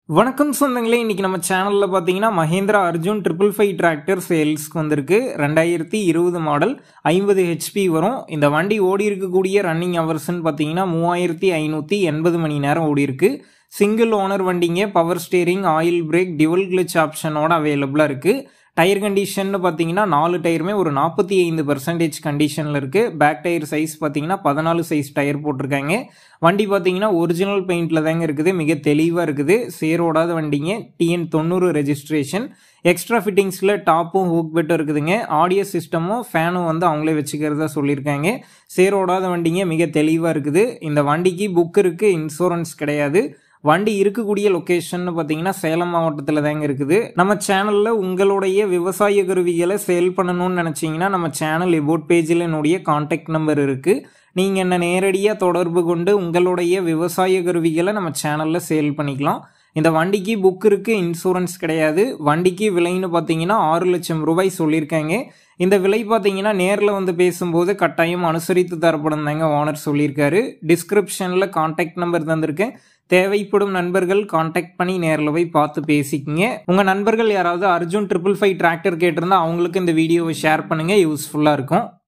வணக்கம் சொந்தங்களே, இன்னைக்கு நம்ம சேனல்ல பாத்தீங்கன்னா மஹேந்திரா அர்ஜுன் 555 டிராக்டர் சேல்ஸ்க்கு வந்திருக்கு. 2020 மாடல் 50 ஹெச்பி வரும். இந்த வண்டி ஓடி இருக்கக்கூடிய ரன்னிங் ஹவர்ஸ்ன்னு பாத்தீங்கன்னா 3580 மணி நேரம் ஓடி இருக்கு. சிங்கிள் ஓனர் வண்டிங்க. Power steering, oil brake, dual clutch ஆப்ஷனோட அவைலபிளா இருக்கு. டயர் கண்டிஷன் பார்த்தீங்கன்னா 4 டயருமே ஒரு 45% கண்டிஷனில் இருக்குது. பேக் டயர் சைஸ் பார்த்தீங்கன்னா 14 சைஸ் டயர் போட்டிருக்காங்க. வண்டி பார்த்தீங்கன்னா ஒரிஜினல் பெயிண்டில் தாங்க இருக்குது. மிக தெளிவாக இருக்குது. சேரோடாத வண்டிங்க. TN 90 registration. எக்ஸ்ட்ரா ஃபிட்டிங்ஸில் டாப்பும் ஹூக் பெட்டும் இருக்குதுங்க. ஆடியோ சிஸ்டமும் ஃபேனும் அவங்களே வச்சுக்கிறதா சொல்லியிருக்காங்க. சேரோடாத வண்டிங்க. மிக தெளிவாக இருக்குது. இந்த வண்டிக்கு புக் இருக்குது, இன்சூரன்ஸ் கிடையாது. வண்டி இருக்கக்கூடிய லொகேஷன் பார்த்தீங்கன்னா சேலம் மாவட்டத்தில் தாங்க இருக்குது. நம்ம சேனலில் உங்களுடைய விவசாய கருவிகளை சேல் பண்ணணும்னு நினச்சிங்கன்னா நம்ம சேனல் எபோட் பேஜில் என்னுடைய கான்டாக்ட் நம்பர் இருக்குது. நீங்கள் என்ன நேரடியாக தொடர்பு கொண்டு உங்களுடைய விவசாய கருவிகளை நம்ம சேனலில் சேல் பண்ணிக்கலாம். இந்த வண்டிக்கு புக் இருக்குது, இன்சூரன்ஸ் கிடையாது. வண்டிக்கு விலைன்னு பார்த்தீங்கன்னா 6 லட்சம் ரூபாய் சொல்லியிருக்காங்க. இந்த விலை பார்த்தீங்கன்னா நேரில் வந்து பேசும்போது கட்டாயம் அனுசரித்து தரப்படும் தாங்க ஓனர் சொல்லியிருக்காரு. டிஸ்கிரிப்ஷனில் கான்டாக்ட் நம்பர் தந்திருக்கேன். தேவைப்படும் நண்பர்கள் கான்டாக்ட் பண்ணி நேரில் போய் பார்த்து பேசிக்கிங்க. உங்கள் நண்பர்கள் யாராவது அர்ஜுன் 555 டிராக்டர் கேட்டிருந்தா அவங்களுக்கு இந்த வீடியோவை ஷேர் பண்ணுங்கள். யூஸ்ஃபுல்லாக இருக்கும்.